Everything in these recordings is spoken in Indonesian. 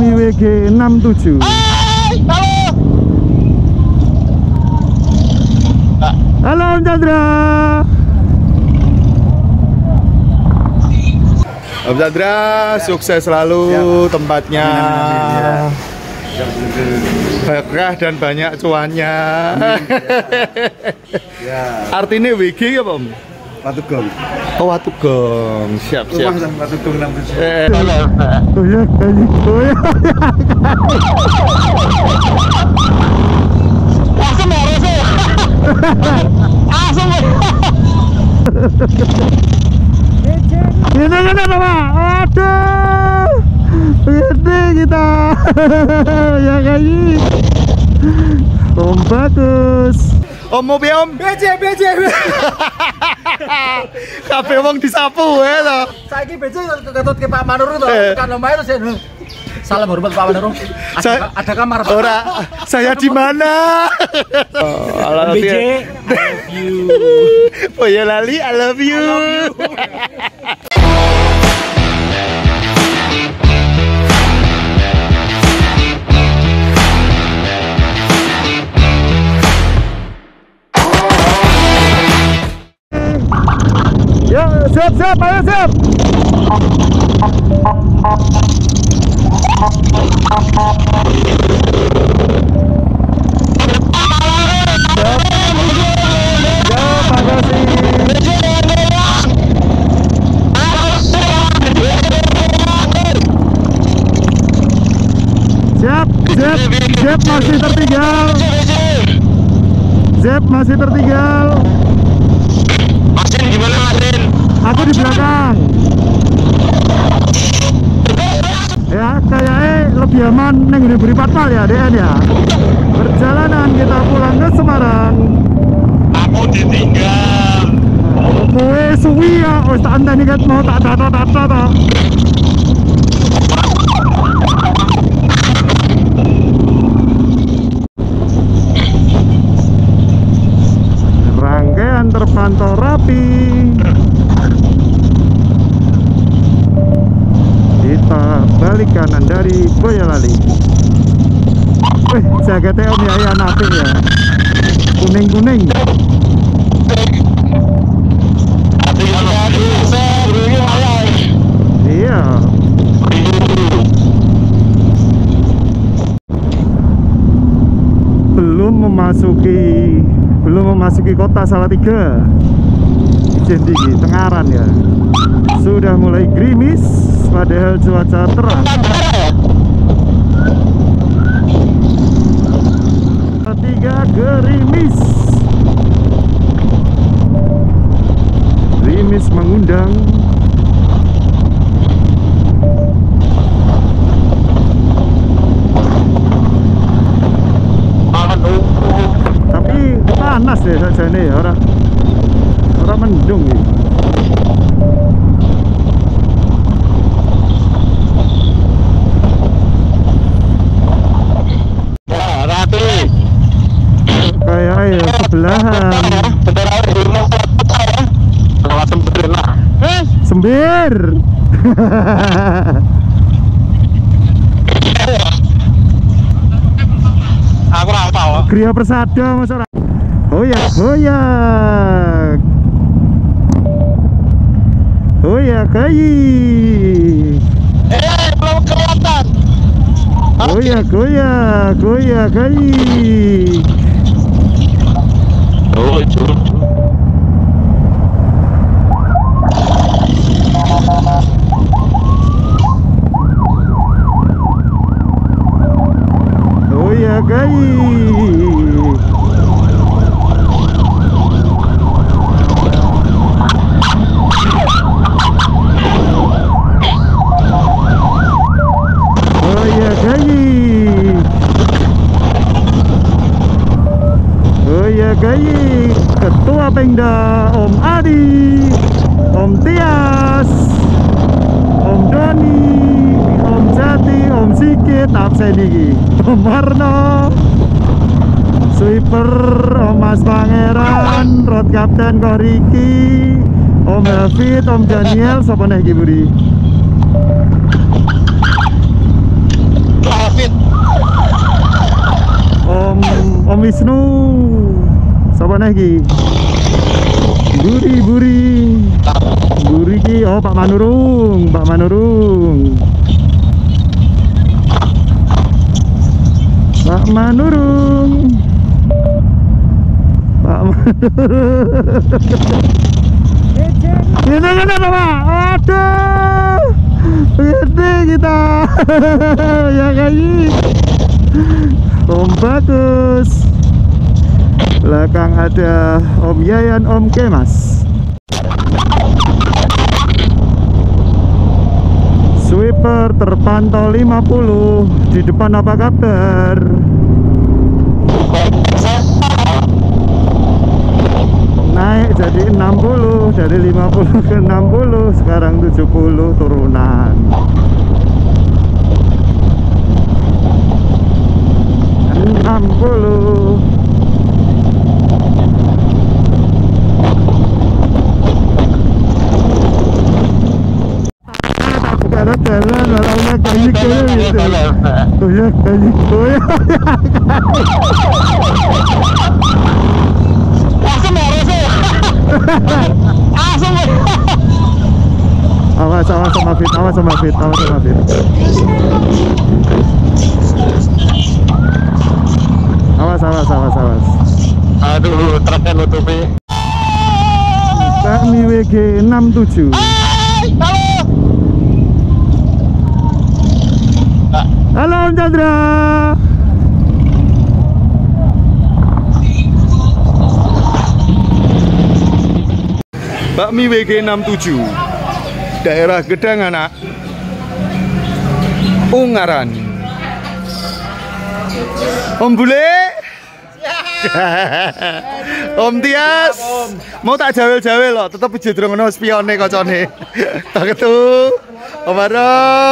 WG 67. Halo Om Chandra. Om Chandra, sukses selalu tempatnya. Berkah dan banyak cuannya. Artinya WG apa Om? Watugong. Oh Watugong, siap. Watugong 67. Oh ya, Ini Pak. Aduh. Ini kita. Ya kayi. Om bagus. Om mau be Om. BJ. Kabeh wong disapu wae to. Saiki BJ ketut ke Pak Manur to. Kan omahe terus salam hormat Pak Manur. Ada kamar Pak. Ora, saya di mana? BJ, I love you. Oh ya Lali, I love you. Ya, siap, ayo siap. Siap, masih tertinggal. Zep masih tertinggal. Masin gimana Masin? Aku di belakang. Ya kayaknya lebih aman neng beri patmal ya DN ya. Perjalanan kita pulang ke Semarang. Aku ditinggal. Kowe suwi ya, wis tak anteni ket mau tak tata. Rangkaian terpantau rapi. Kita balik kanan dari Boyolali. Wih, jaketnya Om Yaya apik ya. Kuning-kuning. Iya. Belum memasuki kota Salatiga. Jadi Tengaran ya. Sudah mulai gerimis padahal cuaca terang. Salatiga gerimis. Gerimis mengundang. Tapi panas ya saja nih, orang mendung nih. Ratu. Kayak ya sebelahan. Sembir. Aku rapal. Gria Persada masyarakat. Hoyak. Hoyak kayi. Belum kelihatan. Hoyak kayi. Oh, curug. Hoyak kayi. Gayi, Ketua Pengda Om Adi, Om Tias, Om Doni, Om Jati, Om Sikit, absen iki, Om Warno, Sweeper, Om Mas Pangeran, Road Kapten Koriki, Om David, Om Daniel, sapa neh iki buri? Om Wisnu. Sapa neh iki? Buri ki, oh Pak Manurung. Pak Manurung. Ini Pak. Aduh. Gede kita. Ya kayi. Om bagus. Belakang ada Om Yayan, Om Kemas. Sweeper terpantau 50. Di depan apa kabar? Naik jadi 60, dari 50 ke 60, sekarang 70 turunan. 60. Karena jalan orangnya kayak gitu. Oh ya kayak gitu ya. Awas sama Fit. Awas. Aduh, truknya nutupi. Bakmi WG 67. Halo Om Chandra. Bakmi WG 67, daerah Gedanganak, Ungaran. Om Bule. Om Tias. Mau tak jawel-jawel loh, tetep jedrong ono spione kocone. Tak ketu. Om Aro.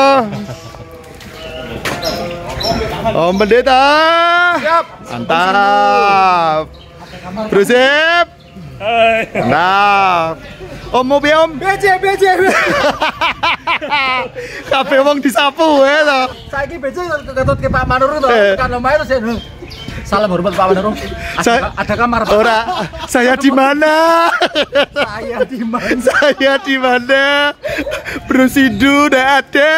Om Pendeta. Siap. Mantap. Brusip. Mantap. Om mau Om? BJ. Kabeh wong disapu ya to. Saiki BJ ketut ke Pak Manurung to, kan lumayan terus ya. Salam hormat Pak Manurung. Ada kamar Pak. Ora, saya di mana? Saya di mana? Brusidu udah ada.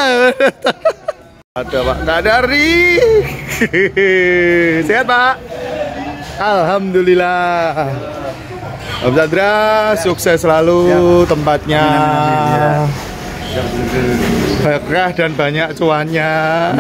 Ada Pak Kadari. Sehat Pak? Alhamdulillah. Om Chandra sukses selalu tempatnya. Berkah dan banyak cuannya.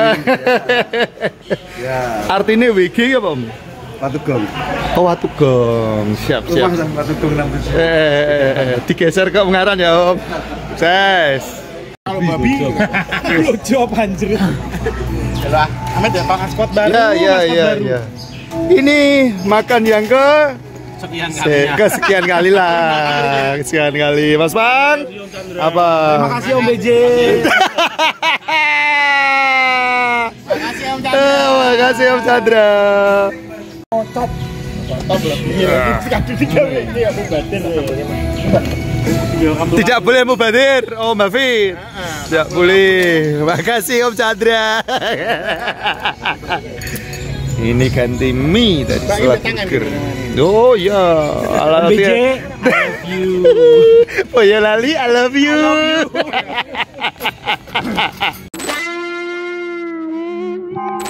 Artinya WG ya Pak Om? Watugong. Oh Watugong, siap. Watugong 6. Digeser ke Ungaran ya Om. Sukses. Kalau babi, lu jawab anjir. Yalah, Ahmed ya pangan spot baru. Ya. Ini makan yang kesekian kali lah. Sekian kali Mas Bang. Apa? Terima kasih Om BJ. Terima kasih Om Chandra. Top Tidak boleh mubadir, Om Hafid. Tidak boleh. Makasih Om Chandra. Ini ganti mie tadi selat burger. Oh ya, ala BJ, I love you. Oh ya Lali, I love you.